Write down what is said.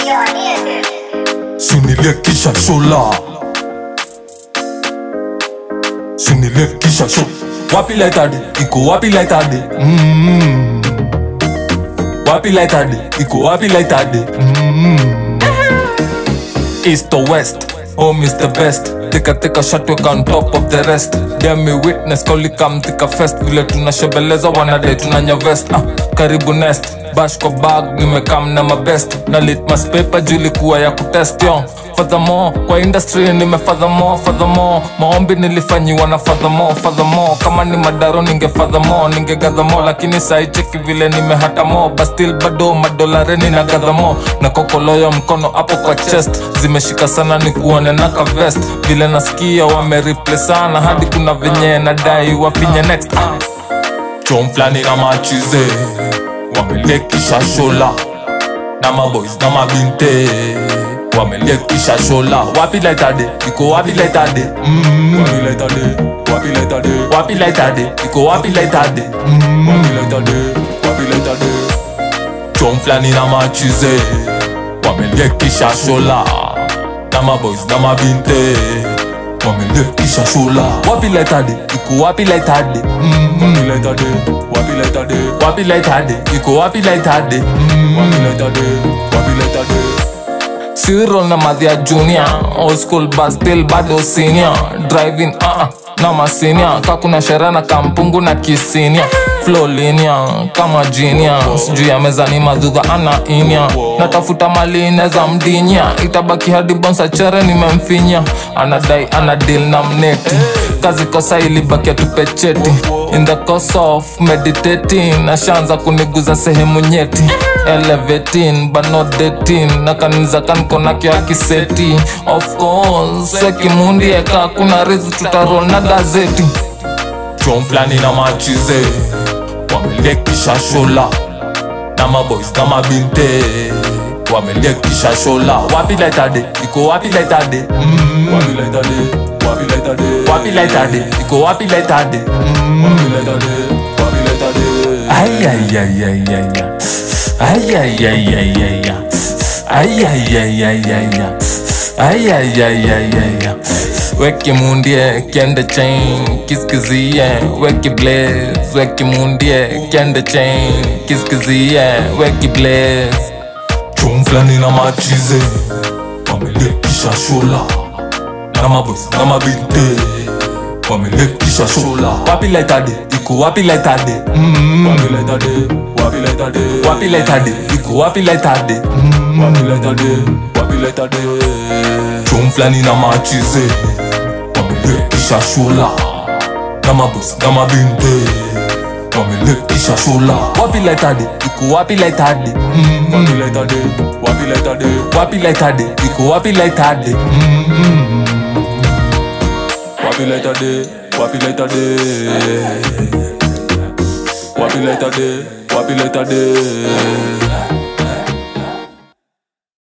Sinilie Kishashola. Sinilie Kishashola. Wapi laitade, iko wapi laitade. Wapi laitade, iko wapi laitade. East or west, home is the best. Take a shot, we on top of the rest. Dare me witness, call it come take a fest. Vile tunashebeleza wanadai tunanya vest. Karibu nest, bash kwa bag, nimekam na my best. Na litmas paper, juli kuwa ya kutest yo. Furthermore, kwa industry nime furthermore. Maombi nilifanyiwa na furthermore. Kama ni madaro ninge furthermore, ninge gathermore. Lakini sai cheki vile nime hatamo. But still bado madolare nina gathermore. Na kokoloyo mkono hapo kwa chest. Zimeshika sana ni kuone naka vest. Vile nasikia wame sana. Hadi kuna venye nadai wafinye next. Chom flani na machize, wamelie Kishashola. Na maboys na mabinte, wamelie Kishashola. Wapi laitade, iko wapi laitade. Wapi laitade, wapi laitade. Wapi laitade, iko wapi laitade. Wapi laitade, wapi laitade. Chom flani na machize, wamelie Kishashola. Na maboys na mabinte, wamelie Kishashola. Wapi laitade, iko wapi laitade. Wapi laitade, wapi laitade. Wapi laitade, iko wapi laitade. Wapi laitade, wapi laitade. Cyril na Madhia Junior, old school bus still bado senior. Driving na masenior, kakuna sherehe na kampungu na kisinia. Flow linear, kama genius. Juu ya meza ni madhudha ana inya. Natafuta mali ineza mdinya. Itabaki hadi bonsa chere nimemfinya. Anadai anadil na mneti. Kazi kosa ilibaki ya tupecheti. In the course of meditating, nashaanza kuniguza sehemu nyeti. Elevating but not dating. Na kaniza kankona kio akiseti. Of course, weki mundi eka kuna rizu tutarol na gazeti. Chom flani na machize, wamelie Kishashola. Na maboys na mabinte, wamelie Kishashola. Wapi laitade, iko wapi laitade. Wapi laitade, wapi laitade. Wapi laitade, iko wapi laitade. Wapi laitade, wapi laitade. Ay ay ay ay ay ay. Ay ay ay ay ay ay. Ay ay ay ay ay ay. Ay ay ay ay ay ay. Weki mundie, kende chain, kiskizie. Weki blaze, weki mundie, kende chain, kiskizie. Weki blaze. Chom flani na machize, wamelie Kishashola. Na maboys na mabinte, wamelie Kishashola. Wapi laitade, iko wapi laitade. Wapi laitade, wapi laitade. Wapi laitade, iko wapi laitade. Wapi laitade, wapi laitade. Chom flani na machize, wamelie Kishashola. Na maboys na mabinte, wamelie Kishashola. Wapi laitade, iko wapi laitade. Wapi laitade, wapi laitade. Wapi laitade, iko wapi laitade. Wapi laitade, wapi laitade. Wapi laitade, wapi laitade.